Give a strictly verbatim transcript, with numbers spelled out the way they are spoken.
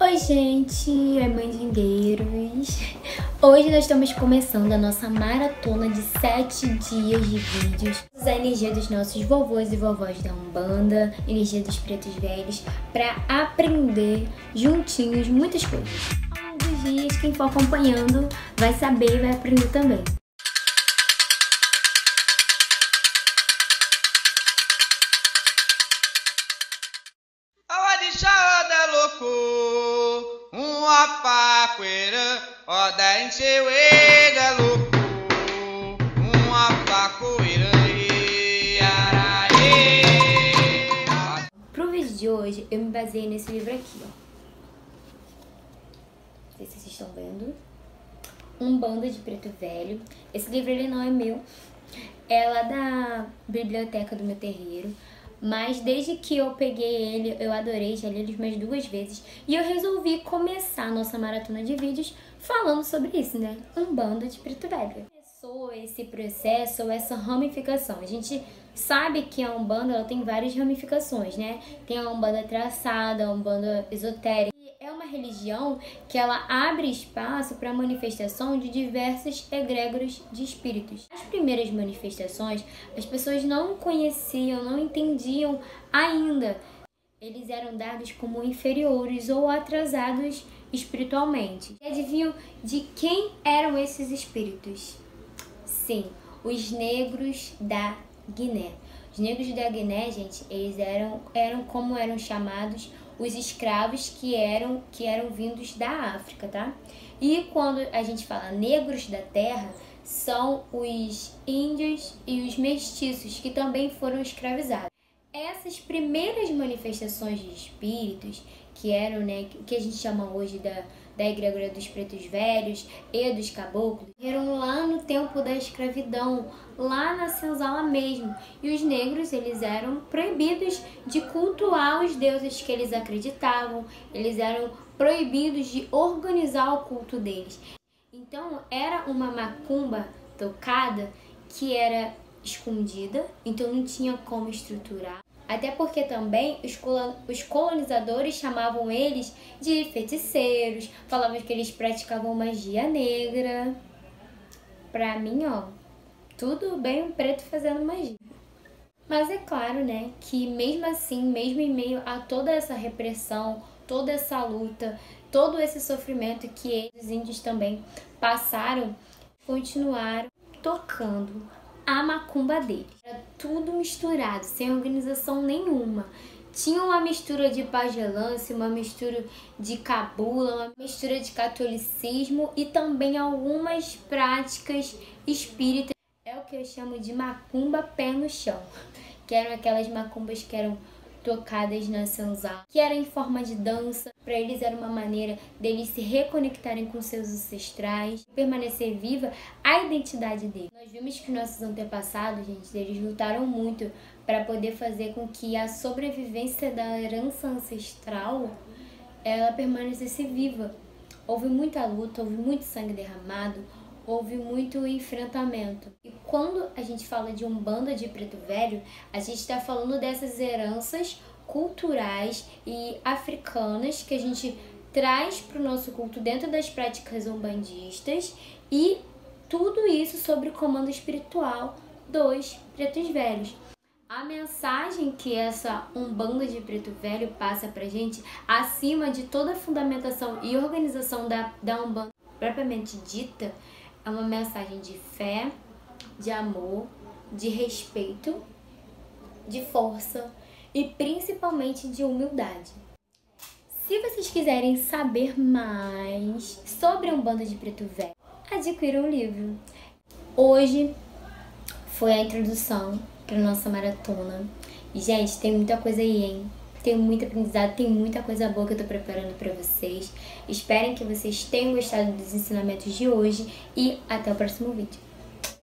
Oi gente, oi mandingueiros! Hoje nós estamos começando a nossa maratona de sete dias de vídeos. A energia dos nossos vovôs e vovós da Umbanda, energia dos pretos velhos, para aprender juntinhos muitas coisas. Ao longo dos dias, quem for acompanhando vai saber e vai aprender também. Uma paqueira, roda em seu ega louco, uma pacoeira e araê. Pro vídeo de hoje, eu me baseei nesse livro aqui, ó. Não sei se vocês estão vendo. Umbanda de Preto Velho. Esse livro ele não é meu, é lá da biblioteca do meu terreiro. Mas desde que eu peguei ele, eu adorei, já li ele mais duas vezes. E eu resolvi começar a nossa maratona de vídeos falando sobre isso, né? Umbanda de Preto Velho. Começou esse processo, ou essa ramificação. A gente sabe que a Umbanda ela tem várias ramificações, né? Tem a Umbanda traçada, a Umbanda esotérica. É uma religião que ela abre espaço para a manifestação de diversos egrégoros de espíritos. As primeiras manifestações, as pessoas não conheciam, não entendiam ainda. Eles eram dados como inferiores ou atrasados espiritualmente. E adivinham de quem eram esses espíritos? Sim, os negros da Guiné. Os negros da Guiné, gente, eles eram, eram como eram chamados os escravos que eram, que eram vindos da África, tá? E quando a gente fala negros da terra, são os índios e os mestiços que também foram escravizados. Essas primeiras manifestações de espíritos, que eram, né, que a gente chama hoje da, da egrégora dos pretos velhos e dos caboclos, eram lá no tempo da escravidão, lá na senzala mesmo. E os negros, eles eram proibidos de cultuar os deuses que eles acreditavam, eles eram proibidos de organizar o culto deles. Então, era uma macumba tocada que era escondida, então não tinha como estruturar. Até porque também os colonizadores chamavam eles de feiticeiros, falavam que eles praticavam magia negra. Pra mim, ó, tudo bem um preto fazendo magia. Mas é claro, né, que mesmo assim, mesmo em meio a toda essa repressão, toda essa luta, todo esse sofrimento que os índios também passaram, continuaram tocando a macumba deles. Era tudo misturado, sem organização nenhuma. Tinha uma mistura de pagelância, uma mistura de cabula, uma mistura de catolicismo e também algumas práticas espíritas. É o que eu chamo de macumba pé no chão, que eram aquelas macumbas que eram tocadas na senzala, que era em forma de dança. Para eles era uma maneira deles se reconectarem com seus ancestrais, permanecer viva a identidade deles. Nós vimos que nossos antepassados, gente, eles lutaram muito para poder fazer com que a sobrevivência da herança ancestral ela permanecesse viva. Houve muita luta, houve muito sangue derramado, houve muito enfrentamento. E quando a gente fala de Umbanda de Preto Velho, a gente está falando dessas heranças culturais e africanas que a gente traz para o nosso culto dentro das práticas umbandistas e tudo isso sobre o comando espiritual dos pretos velhos. A mensagem que essa Umbanda de Preto Velho passa pra gente, acima de toda a fundamentação e organização da, da Umbanda propriamente dita, é uma mensagem de fé, de amor, de respeito, de força e principalmente de humildade. Se vocês quiserem saber mais sobre a Umbanda de Preto Velho, adquira um livro. Hoje foi a introdução para nossa maratona. E, gente, tem muita coisa aí, hein? Tem muito aprendizado, tem muita coisa boa que eu tô preparando pra vocês. Esperem que vocês tenham gostado dos ensinamentos de hoje e até o próximo vídeo.